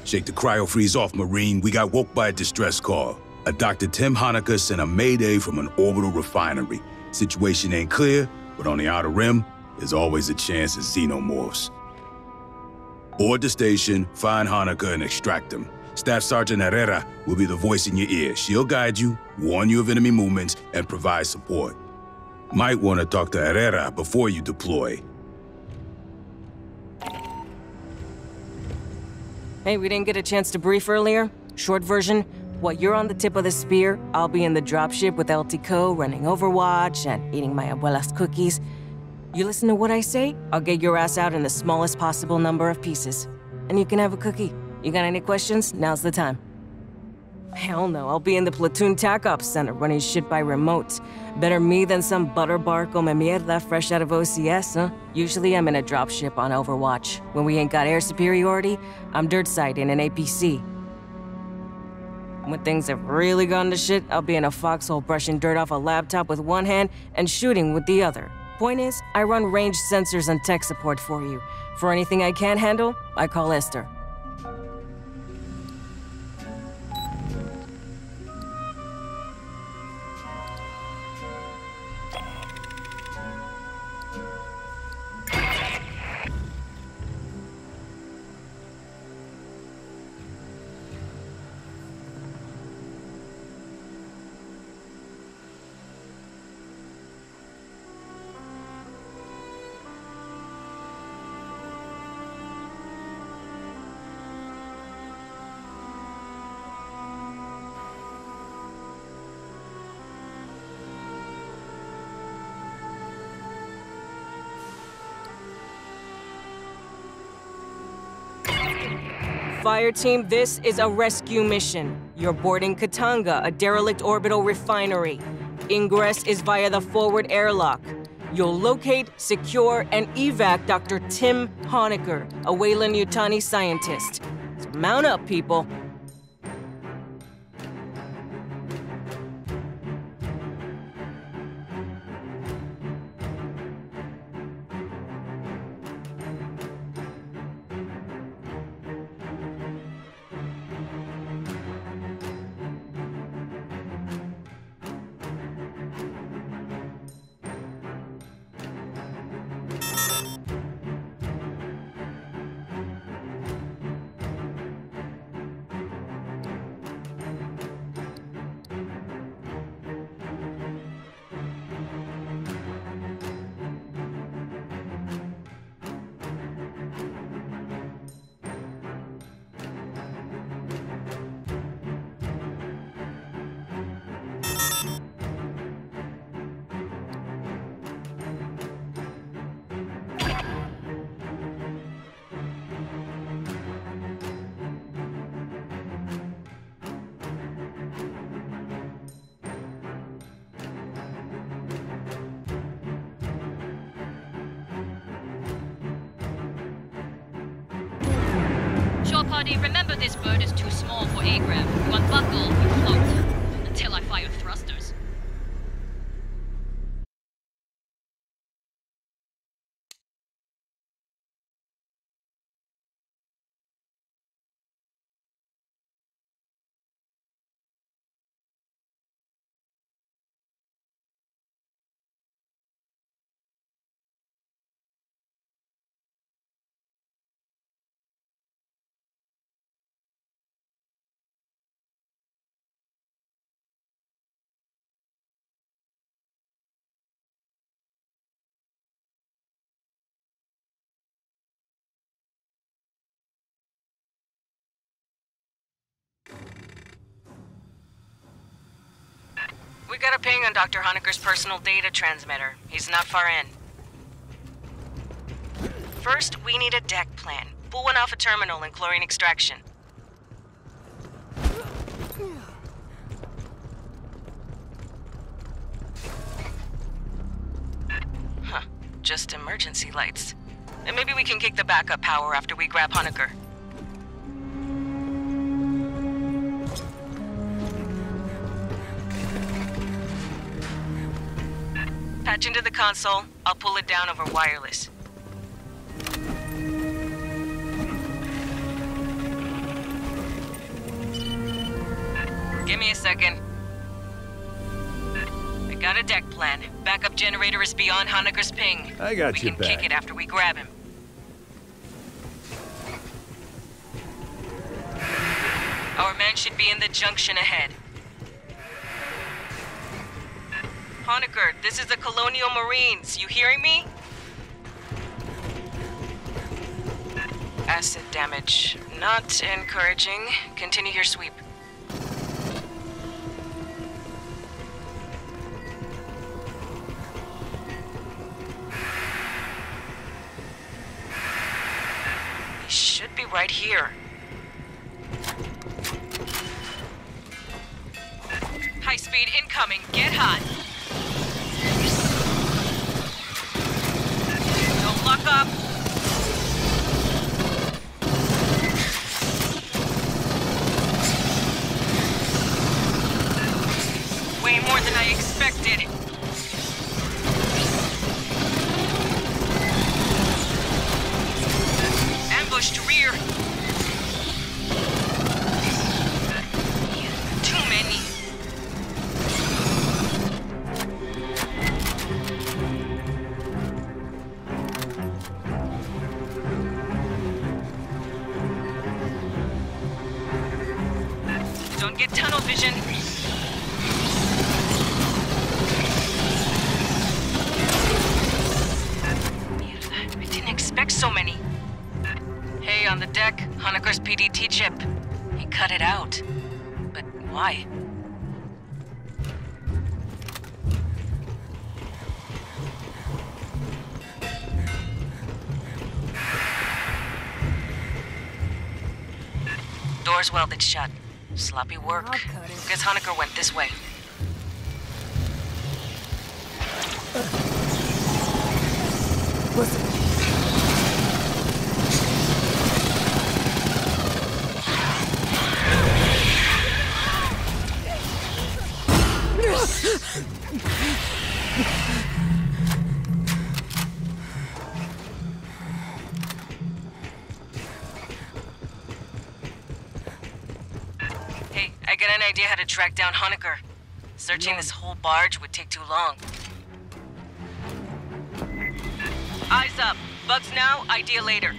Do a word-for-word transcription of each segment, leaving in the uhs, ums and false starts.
Shake the cryo-freeze off, Marine. We got woke by a distress call. A Doctor Tim Honecker sent a mayday from an orbital refinery. Situation ain't clear, but on the outer rim, there's always a chance of xenomorphs. Board the station, find Honecker, and extract him. Staff Sergeant Herrera will be the voice in your ear. She'll guide you, warn you of enemy movements, and provide support. Might want to talk to Herrera before you deploy. Hey, we didn't get a chance to brief earlier. Short version, while you're on the tip of the spear, I'll be in the dropship with L T Co running Overwatch and eating my abuela's cookies. You listen to what I say, I'll get your ass out in the smallest possible number of pieces. And you can have a cookie. You got any questions? Now's the time. Hell no, I'll be in the platoon TAC Ops Center running shit by remote. Better me than some butterbar come mierda fresh out of O C S, huh? Usually I'm in a dropship on Overwatch. When we ain't got air superiority, I'm dirt side in an A P C. When things have really gone to shit, I'll be in a foxhole brushing dirt off a laptop with one hand and shooting with the other. Point is, I run ranged sensors and tech support for you. For anything I can't handle, I call Esther. Fireteam, this is a rescue mission. You're boarding Katanga, a derelict orbital refinery. Ingress is via the forward airlock. You'll locate, secure, and evac Doctor Tim Honecker, a Weyland-Yutani scientist. So mount up, people. Party, remember this bird is too small for A-Gram. You unbuckle, you float. Until I fire thrusters. We got a ping on Doctor Honecker's personal data transmitter. He's not far in. First, we need a deck plan. Pull one off a terminal and chlorine extraction. Huh. Just emergency lights. And maybe we can kick the backup power after we grab Honecker. Patch into the console. I'll pull it down over wireless. Give me a second. I got a deck plan. Backup generator is beyond Honecker's ping. I got we your can back. kick it after we grab him. Our man should be in the junction ahead. Honecker, this is the Colonial Marines. You hearing me? Acid damage. Not encouraging. Continue your sweep. He should be right here. High speed incoming. Get hot. Don't lock up. Way more than I expected. Ambushed rear. Too many. Don't get tunnel vision. I didn't expect so many. Hey, on the deck, Honecker's P D T chip. He cut it out. But why? Door's welded shut. Sloppy work. Guess Honecker went this way. Listen. Hey, I got an idea how to track down Honecker. Searching this whole barge would take too long. Eyes up. Bugs now, idea later.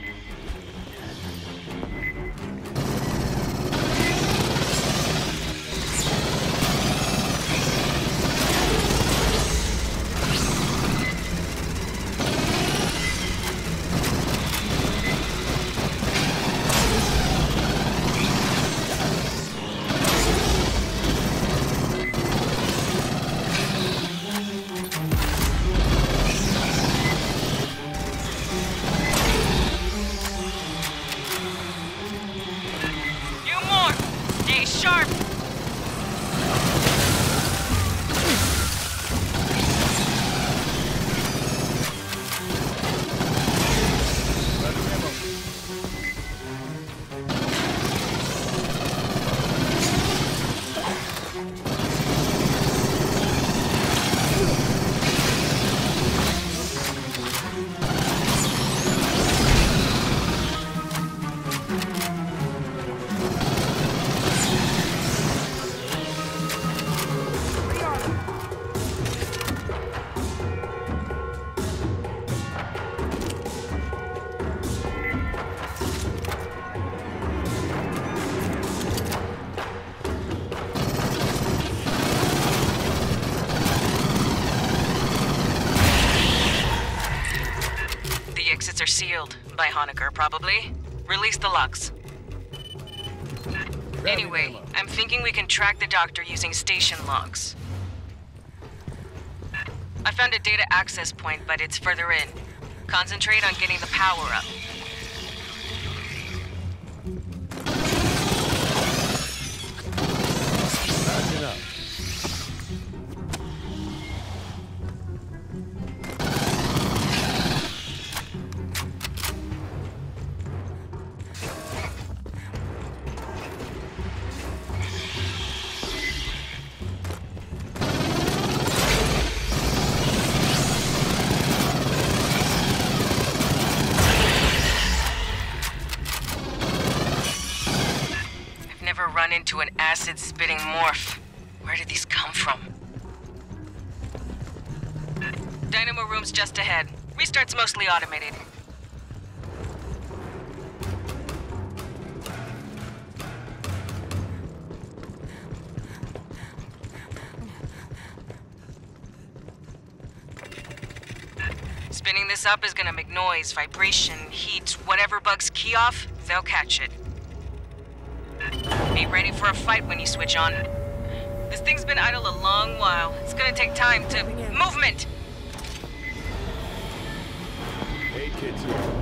Sharp! Exits are sealed. By Honecker, probably. Release the locks. Anyway, I'm thinking we can track the doctor using station logs. I found a data access point, but it's further in. Concentrate on getting the power up. That's enough. into an acid-spitting morph. Where did these come from? Dynamo room's just ahead. Restart's mostly automated. Spinning this up is gonna make noise, vibration, heat, whatever bugs key off, they'll catch it. Be ready for a fight when you switch on. This thing's been idle a long while. It's gonna take time to... Movement! Hey, kids.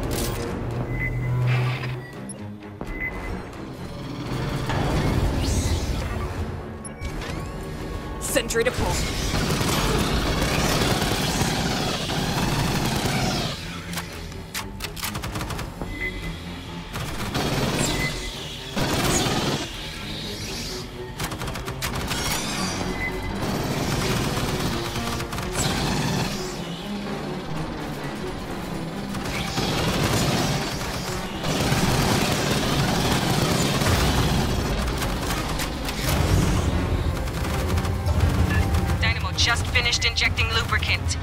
Sentry to pull. Just finished injecting lubricant.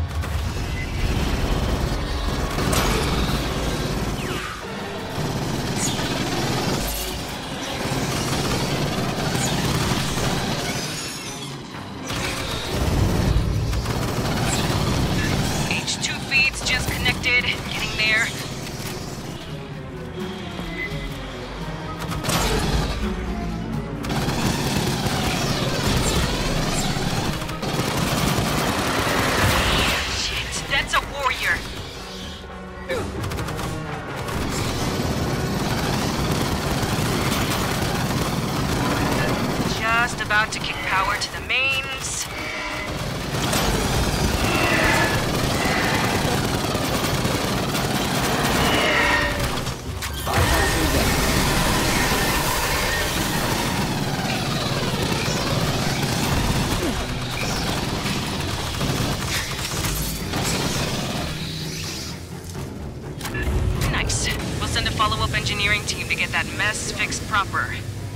H two feeds just connected. Getting there. Just about to kick power to the mains. Nice. We'll send a follow-up engineering team to get that mess fixed proper.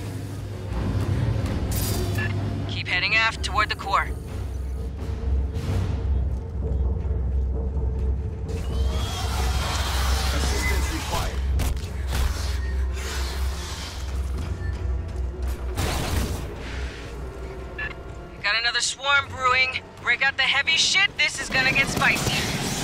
Keep heading aft toward the core. Assistance required. Got another swarm brewing. Break out the heavy shit. This is gonna get spicy.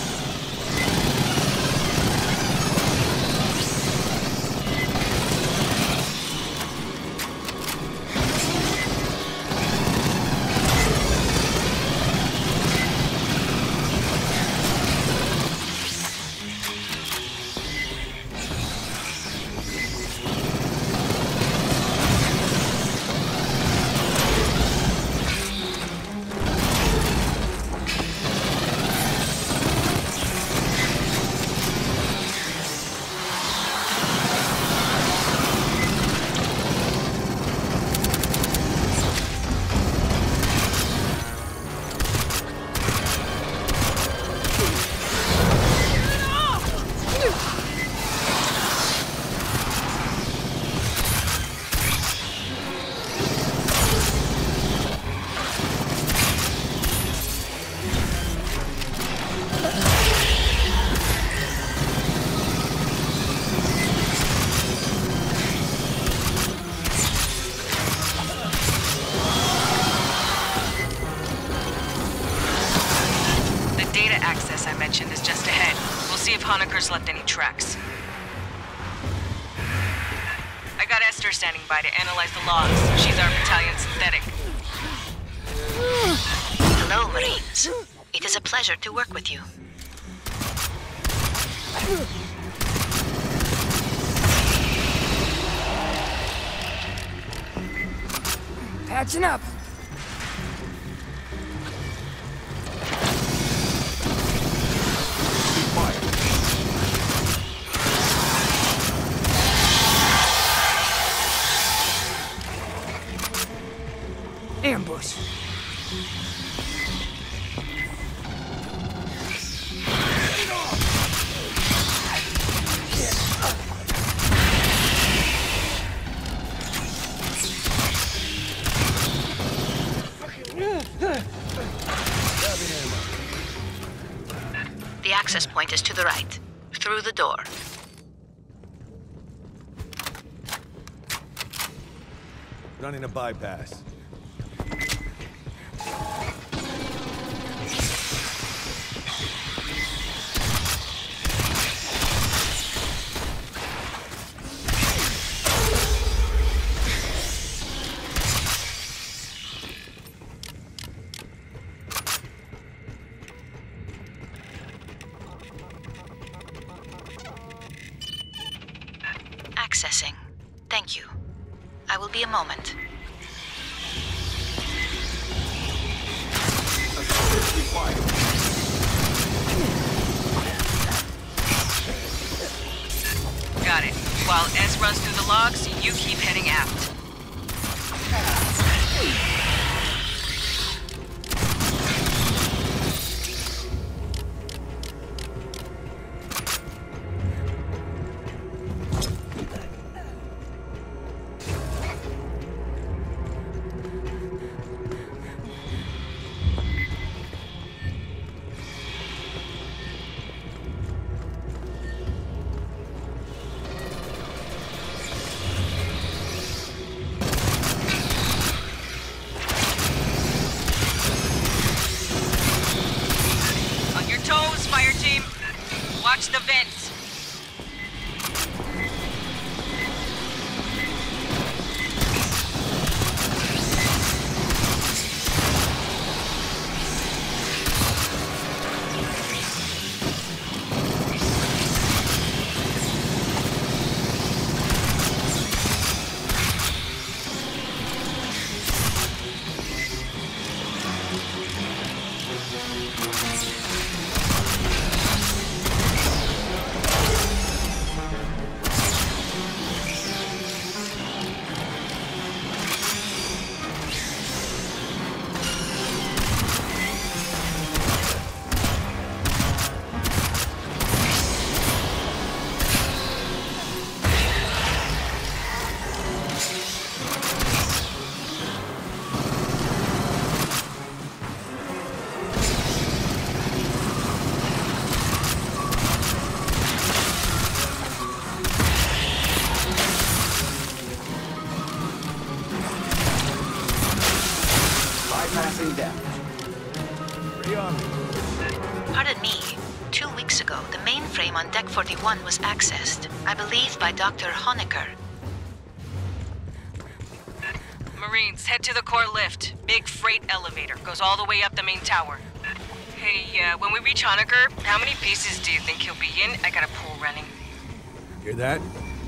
Access I mentioned is just ahead. We'll see if Honecker's left any tracks. I got Esther standing by to analyze the logs. She's our battalion synthetic. Hello, Marines. It is a pleasure to work with you. Patching up. Ambush. access point is to the right. Through the door. Running a bypass. Accessing. Thank you. I will be a moment. Got it. While S runs through the logs, you keep heading aft. Fireteam, watch the vents. Pardon me. Two weeks ago, the mainframe on Deck forty-one was accessed, I believe by Doctor Honecker. Marines, head to the core lift. Big freight elevator. Goes all the way up the main tower. Hey, uh, when we reach Honecker, how many pieces do you think he'll be in? I got a pool running. Hear that?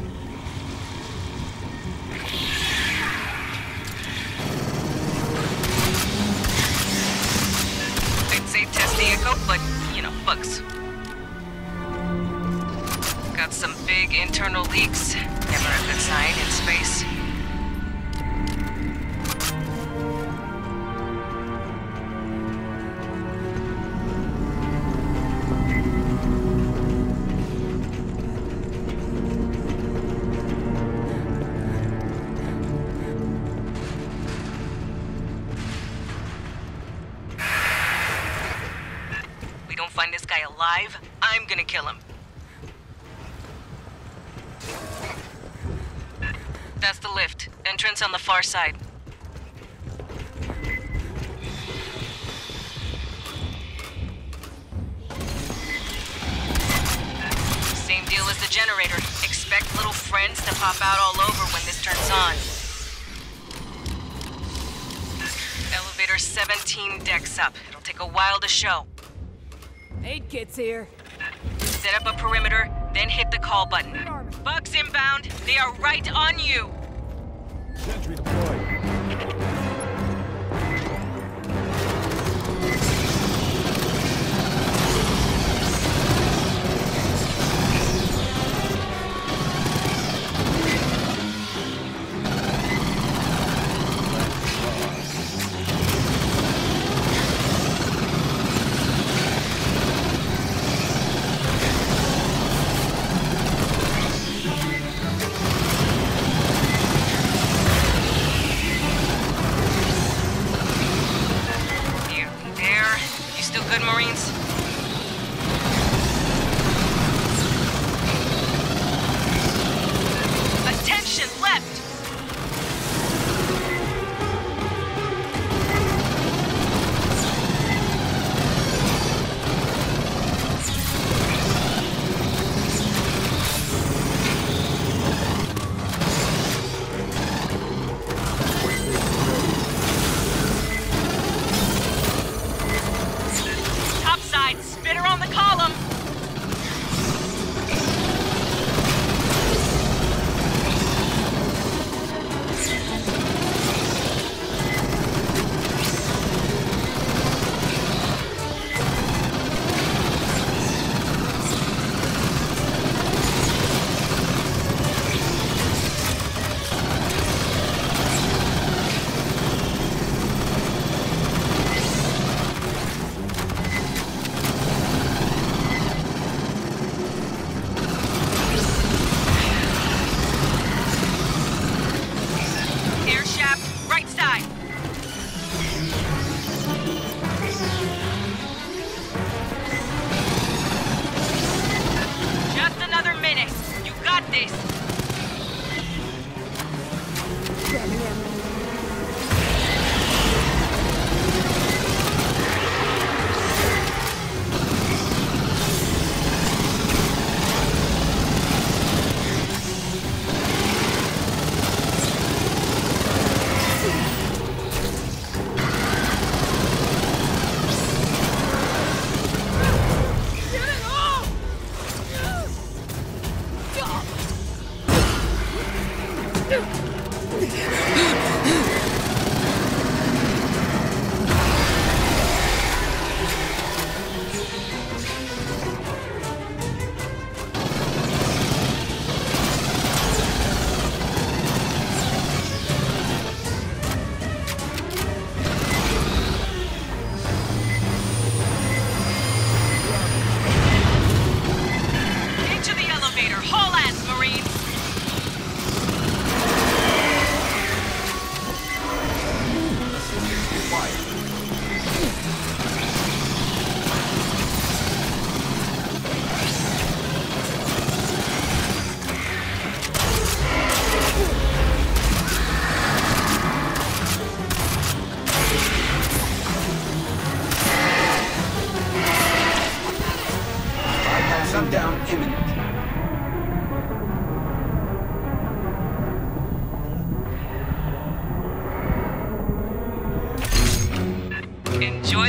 I'd say test the echo, but, you know, bugs. Got some big internal leaks. Never a good sign in space. Find this guy alive, I'm gonna kill him. That's the lift. Entrance on the far side. Same deal as the generator. Expect little friends to pop out all over when this turns on. Elevator seventeen decks up. It'll take a while to show. Aid kit's here. Set up a perimeter, then hit the call button. Bugs inbound. They are right on you. Sentry deployed. Good, Marines?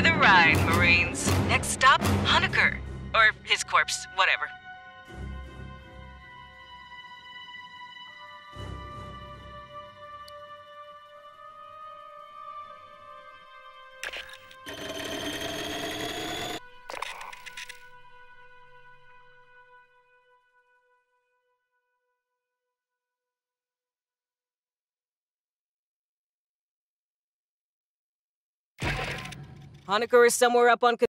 the ride, Marines. Next stop, Honecker. Or his corpse, whatever. Honecker is somewhere up on